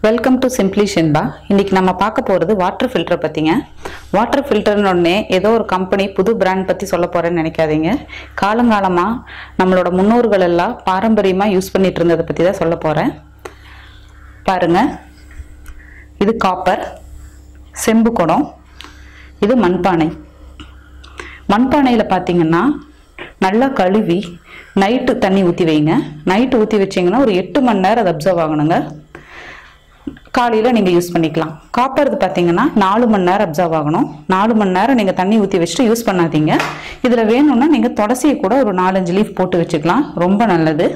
Welcome to simply Shenba. இன்னைக்கு நம்ம பார்க்க போகிறது வாட்டர் ஃபில்டர் பற்றிங்க. வாட்டர் ஃபில்டர்னு ஒன்னே ஏதோ ஒரு கம்பெனி புது பிராண்ட் பற்றி சொல்ல போகிறேன்னு நினைக்காதீங்க. காலங்காலமாக நம்மளோட முன்னோர்கள் எல்லாம் பாரம்பரியமாக யூஸ் பண்ணிட்டு இருந்ததை பற்றி தான் சொல்ல போகிறேன். பாருங்க, இது காப்பர் செம்பு குடம், இது மண்பானை. மண்பானையில் பார்த்தீங்கன்னா நல்லா கழுவி நைட்டு தண்ணி ஊற்றி வைங்க. நைட்டு ஊற்றி வச்சிங்கன்னா ஒரு 8 மணி நேரம் அது அப்சர்வ் ஆகணுங்க. காலையில் நீங்கள் யூஸ் பண்ணிக்கலாம். காப்பறது பார்த்தீங்கன்னா 4 மணி நேரம் அப்சர்வ் ஆகணும். 4 மணி நேரம் நீங்கள் தண்ணி ஊற்றி வச்சுட்டு யூஸ் பண்ணாதீங்க. இதில் வேணும்னா நீங்கள் துளசியை கூட ஒரு 4-5 லீஃப் போட்டு வச்சுக்கலாம், ரொம்ப நல்லது.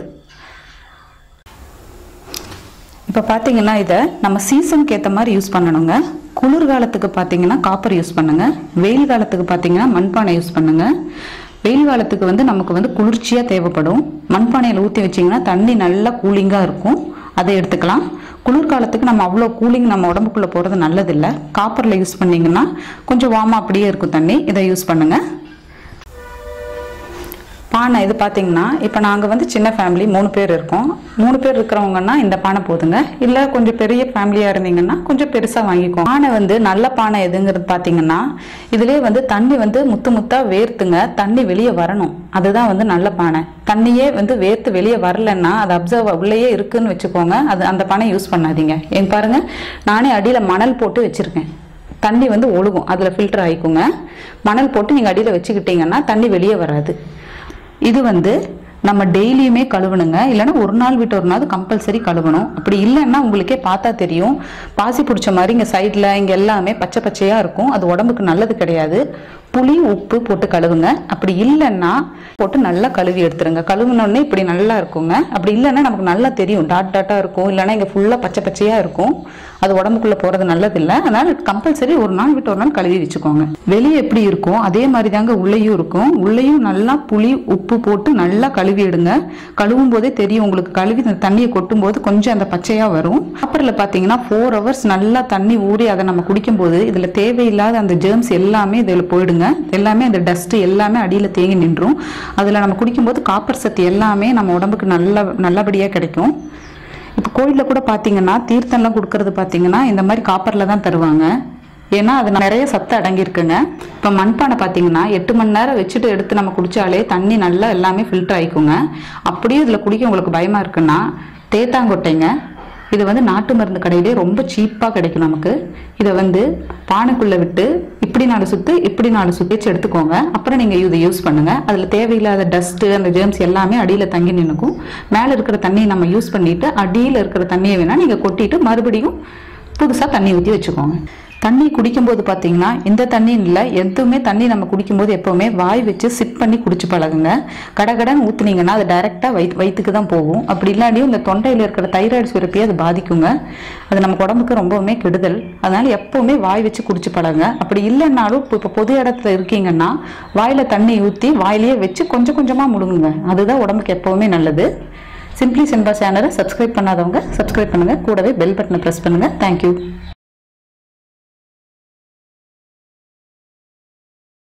இப்போ பார்த்தீங்கன்னா இதை நம்ம சீசனுக்கு ஏற்ற மாதிரி யூஸ் பண்ணணுங்க. குளிர்காலத்துக்கு பார்த்தீங்கன்னா காப்பர் யூஸ் பண்ணுங்க. வெயில் காலத்துக்கு பார்த்தீங்கன்னா மண்பானை யூஸ் பண்ணுங்க. வெயில் காலத்துக்கு நமக்கு குளிர்ச்சியாக தேவைப்படும். மண்பானையில் ஊற்றி வச்சிங்கன்னா தண்ணி நல்லா கூலிங்காக இருக்கும், அதை எடுத்துக்கலாம். குளிர்காலத்துக்கு நம்ம அவ்வளோ கூலிங் நம்ம உடம்புக்குள்ளே போகிறது நல்லதில்லை. காப்பரில் யூஸ் பண்ணிங்கன்னா கொஞ்சம் வார்மாக அப்படியே இருக்கும் தண்ணி, இதை யூஸ் பண்ணுங்கள். பானை இது பார்த்தீங்கன்னா இப்போ நாங்கள் சின்ன ஃபேமிலி 3 பேர் இருக்கோம். 3 பேர் இருக்கிறவங்கன்னா இந்த பானை போதுங்க. இல்லை கொஞ்சம் பெரிய ஃபேமிலியாக இருந்தீங்கன்னா கொஞ்சம் பெருசாக வாங்கிக்கோங்க. பானை நல்ல பானை எதுங்கிறது பார்த்தீங்கன்னா இதுலேயே தண்ணி முத்து முத்தாக வேர்த்துங்க, தண்ணி வெளியே வரணும், அதுதான் நல்ல பானை. தண்ணியே வேர்த்து வெளியே வரலன்னா அது அப்சர்வ் உள்ளேயே இருக்குன்னு வச்சுக்கோங்க, அது அந்த பானை யூஸ் பண்ணாதீங்க. எங்க பாருங்க, நானே அடியில் மணல் போட்டு வச்சுருக்கேன். தண்ணி ஒழுகும், அதில் ஃபில்டர் ஆகிக்குங்க. மணல் போட்டு நீங்கள் அடியில் வச்சுக்கிட்டீங்கன்னா தண்ணி வெளியே வராது. இது நம்ம டெய்லியுமே கழுவணுங்க. இல்லைன்னா ஒரு நாள் விட்டு ஒரு நாள் கம்பல்சரி கழுவணும். அப்படி இல்லைன்னா உங்களுக்கே பார்த்தா தெரியும், பாசி பிடிச்ச மாதிரி இங்கே சைடில் இங்கே எல்லாமே பச்சை பச்சையாக இருக்கும். அது உடம்புக்கு நல்லது கிடையாது. புளி உப்பு போட்டு கழுவுங்க. அப்படி இல்லைன்னா போட்டு நல்லா கழுவி எடுத்துருங்க. கழுவுனோடனே இப்படி நல்லா இருக்குங்க. அப்படி இல்லைன்னா நமக்கு நல்லா தெரியும், டாட் டாட்டாக இருக்கும். இல்லைன்னா இங்கே ஃபுல்லாக பச்சை பச்சையாக இருக்கும். அது உடம்புக்குள்ளே போகிறது நல்லதில்லை. அதனால் கம்பல்சரி ஒரு நாள் விட்டு ஒரு நாள் கழுவி வச்சுக்கோங்க. வெளியே எப்படி இருக்கும் அதே மாதிரி தாங்க உள்ளேயும் இருக்கும். உள்ளேயும் நல்லா புளி உப்பு போட்டு நல்லா கழுவி எடுங்க. கழுவும் போதே தெரியும் உங்களுக்கு, கழுவி தண்ணியை கொட்டும் போது கொஞ்சம் அந்த பச்சையாக வரும். காப்பரில் பார்த்தீங்கன்னா 4 hours நல்லா தண்ணி ஊறி அதை நம்ம குடிக்கும்போது இதில் தேவையில்லாத அந்த ஜெர்ம்ஸ் எல்லாமே இதில் போயிடுங்க. எல்லாமே அந்த டஸ்ட் எல்லாமே அடியில் தேங்கி நின்றும். அதில் நம்ம குடிக்கும்போது காப்பர் சத்து எல்லாமே நம்ம உடம்புக்கு நல்லபடியாக கிடைக்கும். இப்போ கோயிலில் கூட பார்த்தீங்கன்னா தீர்த்தம்லாம் கொடுக்கறது பார்த்தீங்கன்னா இந்த மாதிரி காப்பரில் தான் தருவாங்க. ஏன்னா அது நிறைய சத்து அடங்கியிருக்குங்க. இப்போ மண்பானை பார்த்தீங்கன்னா 8 மணி நேரம் வச்சுட்டு எடுத்து நம்ம குடித்தாலே தண்ணி நல்லா எல்லாமே ஃபில்டர் ஆகிக்குங்க. அப்படியே இதில் குடிக்க உங்களுக்கு பயமாக இருக்குன்னா தேத்தாங்கொட்டைங்க. இது நாட்டு மருந்து கடையிலே ரொம்ப சீப்பாக கிடைக்கும் நமக்கு. இதை பானைக்குள்ளே விட்டு இப்படி 4 சுற்று இப்படி 4 சுற்றி வச்சு எடுத்துக்கோங்க. அப்புறம் நீங்கள் இதை யூஸ் பண்ணுங்கள். அதில் தேவையில்லாத டஸ்ட்டு அந்த ஜெர்ம்ஸ் எல்லாமே அடியில் தங்கி நின்றுக்கும். மேலே இருக்கிற தண்ணியை நம்ம யூஸ் பண்ணிவிட்டு அடியில் இருக்கிற தண்ணியை வேணால் நீங்கள் கொட்டிட்டு மறுபடியும் புதுசாக தண்ணி ஊற்றி வச்சுக்கோங்க. தண்ணி குடிக்கும்போது பார்த்தீங்கன்னா இந்த தண்ணி இல்லை, எதுவுமே தண்ணி நம்ம குடிக்கும்போது எப்போவுமே வாய் வச்சு சிப் பண்ணி குடிச்சு பழகுங்க. கடகடன்னு ஊற்றுனீங்கன்னா அது டைரெக்டாக வயிற்றுக்கு தான் போகும். அப்படி இல்லாட்டியும் இந்த தொண்டையில் இருக்கிற தைராய்டு சுரப்பியை அது பாதிக்குங்க. அது நம்ம உடம்புக்கு ரொம்பவுமே கெடுதல். அதனால் எப்போவுமே வாய் வச்சு குடிச்சு பழகுங்க. அப்படி இல்லைன்னாலும் இப்போ பொது இடத்துல இருக்கீங்கன்னா வாயில் தண்ணி ஊற்றி வாயிலேயே வச்சு கொஞ்சம் கொஞ்சமாக முழுங்குங்க. அதுதான் உடம்புக்கு எப்போவுமே நல்லது. சிம்பிளி ஷென்பா சேனலை சப்ஸ்கிரைப் பண்ணாதவங்க சப்ஸ்கிரைப் பண்ணுங்கள். கூடவே பெல் பட்டனை ப்ரெஸ் பண்ணுங்கள். தேங்க்யூ.